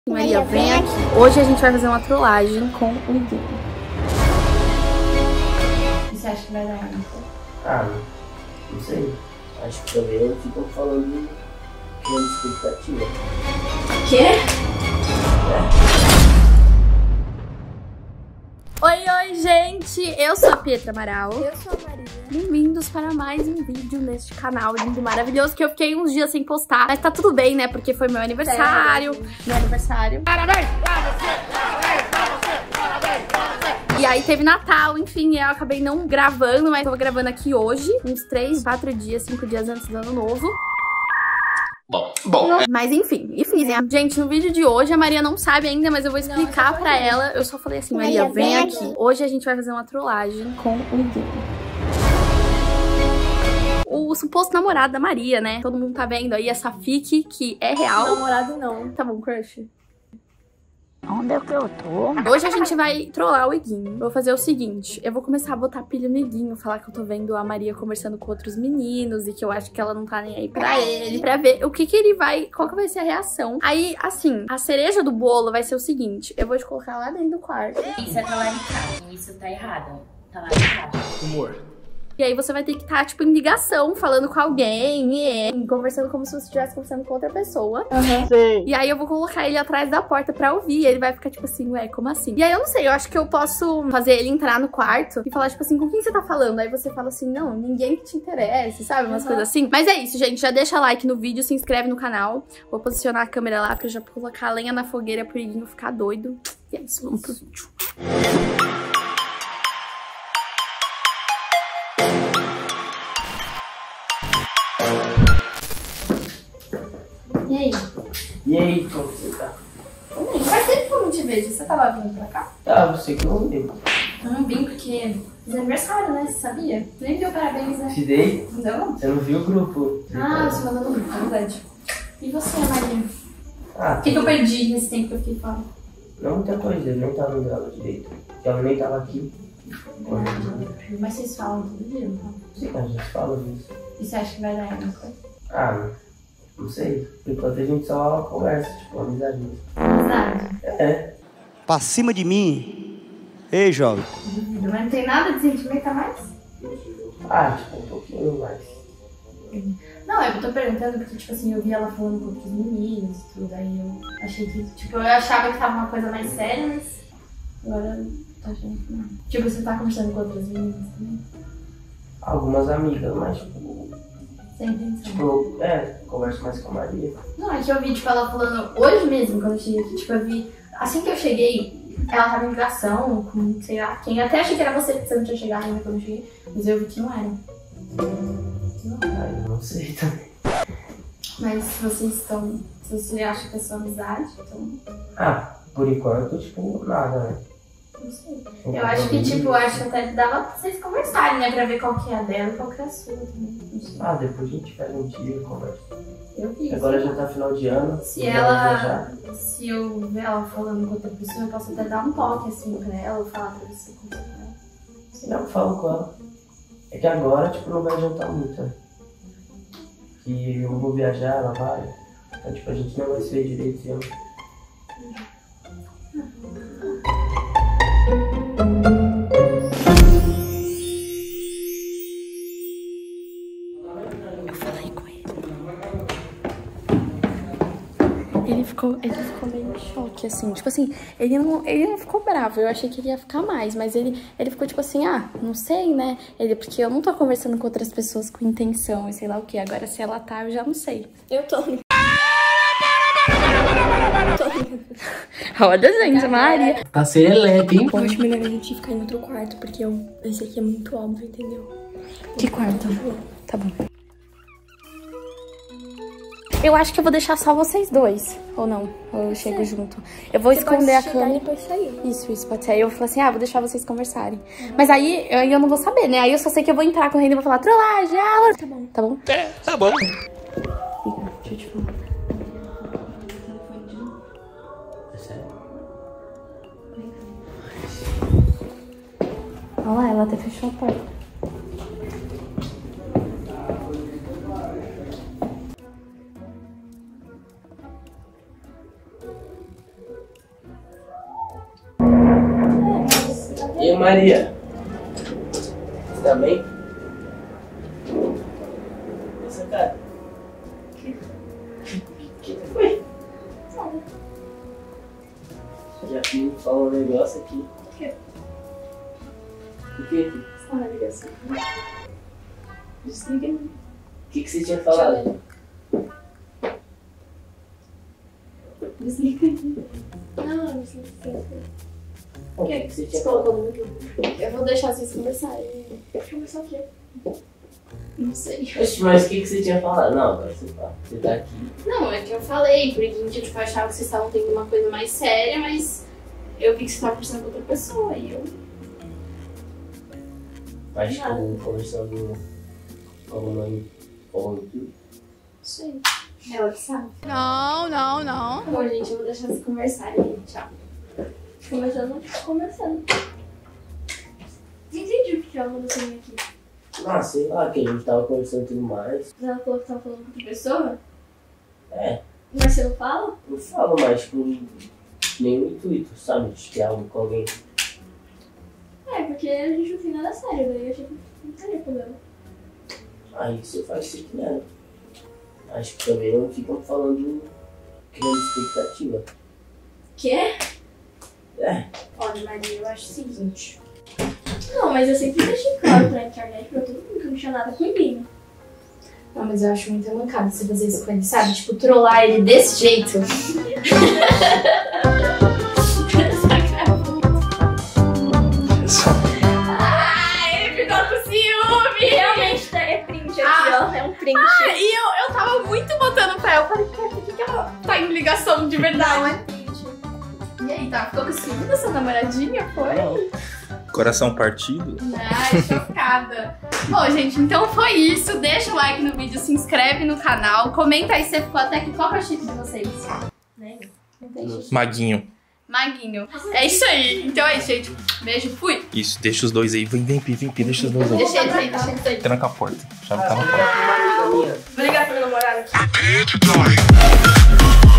Maria, vem aqui. Hoje a gente vai fazer uma trollagem com o Guinho. Você acha que vai dar errado? Ah, não sei. Acho que também eu fico falando de expectativa. Quê? Oi, gente! Eu sou a Pietra Amaral. Eu sou a Maria. Bem-vindos para mais um vídeo neste canal lindo e maravilhoso que eu fiquei uns dias sem postar. Mas tá tudo bem, né? Porque foi meu aniversário. Meu aniversário. Parabéns pra você! Parabéns pra você! Parabéns pra você! E aí teve Natal, enfim, eu acabei não gravando, mas eu vou gravando aqui hoje. Uns 3, 4 dias, 5 dias antes do ano novo. Bom. Mas enfim, né? Gente, no vídeo de hoje a Maria não sabe ainda, mas eu vou explicar pra ela. Eu só falei assim, Maria, vem aqui. Hoje a gente vai fazer uma trollagem com o Guinho. O suposto namorado da Maria, né? Todo mundo tá vendo aí essa fic que é real. Namorado não. Tá bom, crush. Onde é que eu tô? Hoje a gente vai trollar o Iguinho. Eu vou fazer o seguinte, eu vou começar a botar pilha no Iguinho, falar que eu tô vendo a Maria conversando com outros meninos e que eu acho que ela não tá nem aí pra ele, pra ver o que ele vai, qual que vai ser a reação. Aí, assim, a cereja do bolo vai ser o seguinte, eu vou te colocar lá dentro do quarto. Isso é talaricagem, isso tá errado. Talaricagem. Humor. E aí você vai ter que estar, tipo, em ligação, falando com alguém, conversando como se você estivesse conversando com outra pessoa. Sim. E aí eu vou colocar ele atrás da porta pra ouvir. E ele vai ficar tipo assim, ué, como assim? E aí eu não sei, eu acho que eu posso fazer ele entrar no quarto e falar tipo assim, com quem você tá falando? Aí você fala assim, não, ninguém que te interesse, sabe? Umas coisas assim. Mas é isso, gente. Já deixa like no vídeo, se inscreve no canal. Vou posicionar a câmera lá pra eu já colocar a lenha na fogueira pro Iguinho ficar doido. E é isso, vamos pro vídeo. E aí? E aí, como você tá? Faz tempo que eu não te vejo. Você tava vindo pra cá? Tá, você que não veio. Eu não vim porque fiz aniversário, né? Você sabia? Nem deu parabéns, né? Te dei? Não? Você não viu o grupo? Ah, você mandou no grupo, é verdade. E você, Maria? Ah, O que eu perdi nesse tempo que eu fiquei fora? não muita coisa, eu nem tava lembrando direito. Ela nem tava aqui. Mas vocês falam todo dia, não falam? Sim, a gente fala disso. E você acha que vai dar errado? Ah, não sei. Por enquanto a gente só conversa, tipo, amizade mesmo. Amizade? É. Pra cima de mim. Ei, jovem. Duvido, mas não tem nada de sentimento a mais? Ah, tipo, um pouquinho mais. Não, eu tô perguntando porque, tipo assim, eu vi ela falando com outros meninos e tudo, aí eu achei que, tipo, eu achava que tava uma coisa mais séria, mas agora eu tô achando que não. Tipo, você tá conversando com outras meninas também? Algumas amigas, mas tipo, Sem intenção. tipo, converso mais com a Maria. Não, é que eu vi, tipo, ela falando hoje mesmo, quando eu cheguei aqui, tipo, eu vi, assim que eu cheguei, ela tava em ligação com, sei lá, quem, até achei que era você, porque você não tinha chegado ainda quando eu cheguei, mas eu vi que não era. Ah, eu não sei também. Mas se vocês estão, se você acha que é sua amizade, então, Ah, por enquanto, tipo, nada, né? não sei. Eu acho que, tipo, eu acho que até dava pra vocês conversarem, né, pra ver qual que é a dela e qual que é a sua também, não sei. Ah, depois a gente faz um dia e conversa. Eu vi. Agora já tá final de ano. Se já ela, vai viajar. se eu ver ela falando com outra pessoa, eu posso até dar um toque, assim, pra ela, ou falar pra você com ela. Não, falo com ela. É que agora, tipo, não vai adiantar muito, né? Que eu vou viajar, ela vai. Então, tipo, a gente não vai se ver direito esse ano. Eu falei com ele. Ele ficou meio em choque, assim. Tipo assim, ele não ficou bravo. Eu achei que ele ia ficar mais, mas ele ficou tipo assim, ah, não sei, né? Porque eu não tô conversando com outras pessoas com intenção e sei lá o que. Agora, se ela tá, eu já não sei. Eu tô. Olha, gente, Maria. Tá serelepe, hein? Eu acho melhor a gente ficar em outro quarto, porque esse aqui é muito óbvio, entendeu? Que quarto? Tá bom. Eu acho que eu vou deixar só vocês dois. Ou não? Ou eu chego junto. Eu vou esconder a câmera. E depois sair. Isso, pode ser. Aí eu falo assim, vou deixar vocês conversarem. Mas aí eu não vou saber, né? Aí eu só sei que eu vou entrar correndo e vou falar, trollagem, Tá bom. Tá bom? Tá bom. Deixa eu te falar. É sério? Olha lá, ela até fechou a porta. E Maria? Você tá bem? Essa cara? Que foi? Já me falou um negócio aqui. O quê? O quê? Você tá na ligação? Desliga. O que você tinha falado? Desliga aí. Não, desliga. O que você tinha Você falado? colocou no YouTube. Eu vou deixar vocês conversarem. Conversar o quê? Não sei. Oxe, mas o que você tinha falado? Não, agora você fala. Você tá aqui. Não, é que eu falei, porque eu tipo, achava que vocês estavam tendo uma coisa mais séria, mas eu vi que você estava conversando com outra pessoa e eu. Mas Nada. conversando com a mãe ou YouTube. Não sei. Ela que sabe. Não. Bom, gente, eu vou deixar vocês conversarem. Tchau. Conversando. Não entendi o que ela mandou pra mim aqui. Ah, sei lá, que a gente tava conversando e tudo mais. Ela falou que tava falando com outra pessoa? É, Mas você não fala? não falo mais com nenhum intuito, sabe? De ter algo com alguém. É, porque a gente não tem nada sério, daí eu achei que não teria problema. Aí você faz o que quiser. Acho que também não ficam falando, criando expectativa. Quê? É, Olha, Maria, eu acho o seguinte. Não, mas eu sempre deixei claro pra internet, pra todo mundo que eu não tinha nada com ninguém. Não, mas eu acho muito mancado você fazer isso com ele, sabe? Tipo, trollar ele desse jeito. Ai, ele ficou com ciúme! Realmente é print aqui, ó. É um print. E eu tava muito botando fé. Eu falei, cara, por que ela tá em ligação de verdade? E aí, tá? Ficou com ciúme dessa namoradinha? Foi? não. Coração partido? Ai, chocada. Bom, gente, então foi isso. Deixa o like no vídeo, se inscreve no canal. Comenta aí se você ficou até aqui. Qual é o chip de vocês? Nem. Não tem chip. Maguinho. Maguinho. É isso aí. Então é isso, gente. Beijo, fui. Isso, deixa os dois aí. Vem, Pi, deixa os dois aí. Deixa eles aí, deixa eles aí. Tranca a porta. A chave tá na Uma porta. amiga minha. Vou ligar pro meu namorado aqui.